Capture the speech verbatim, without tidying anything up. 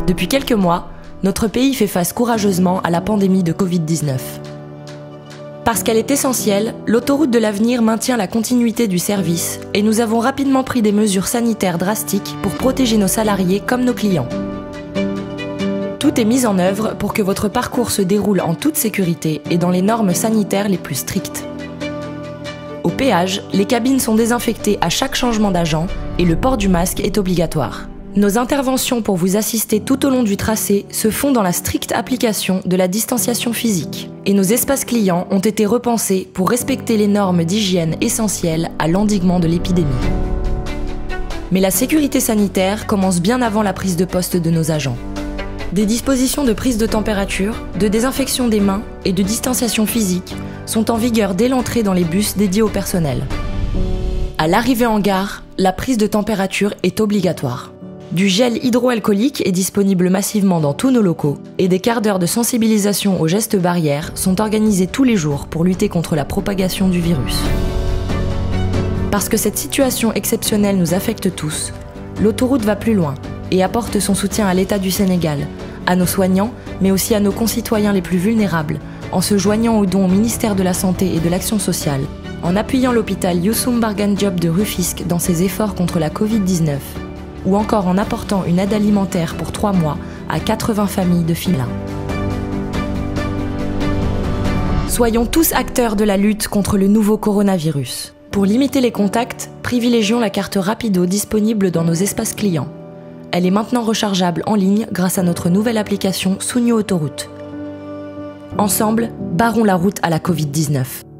Depuis quelques mois, notre pays fait face courageusement à la pandémie de covid dix-neuf. Parce qu'elle est essentielle, l'autoroute de l'avenir maintient la continuité du service et nous avons rapidement pris des mesures sanitaires drastiques pour protéger nos salariés comme nos clients. Tout est mis en œuvre pour que votre parcours se déroule en toute sécurité et dans les normes sanitaires les plus strictes. Au péage, les cabines sont désinfectées à chaque changement d'agent et le port du masque est obligatoire. Nos interventions pour vous assister tout au long du tracé se font dans la stricte application de la distanciation physique. Et nos espaces clients ont été repensés pour respecter les normes d'hygiène essentielles à l'endiguement de l'épidémie. Mais la sécurité sanitaire commence bien avant la prise de poste de nos agents. Des dispositions de prise de température, de désinfection des mains et de distanciation physique sont en vigueur dès l'entrée dans les bus dédiés au personnel. À l'arrivée en gare, la prise de température est obligatoire. Du gel hydroalcoolique est disponible massivement dans tous nos locaux et des quarts d'heure de sensibilisation aux gestes barrières sont organisés tous les jours pour lutter contre la propagation du virus. Parce que cette situation exceptionnelle nous affecte tous, l'autoroute va plus loin et apporte son soutien à l'État du Sénégal, à nos soignants, mais aussi à nos concitoyens les plus vulnérables, en se joignant aux dons au ministère de la Santé et de l'Action sociale, en appuyant l'hôpital Youssoum Mbargane Diop de Rufisque dans ses efforts contre la covid dix-neuf, ou encore en apportant une aide alimentaire pour trois mois à quatre-vingts familles de Fimela. Soyons tous acteurs de la lutte contre le nouveau coronavirus. Pour limiter les contacts, privilégions la carte Rapido disponible dans nos espaces clients. Elle est maintenant rechargeable en ligne grâce à notre nouvelle application Sounio Autoroute. Ensemble, barrons la route à la covid dix-neuf.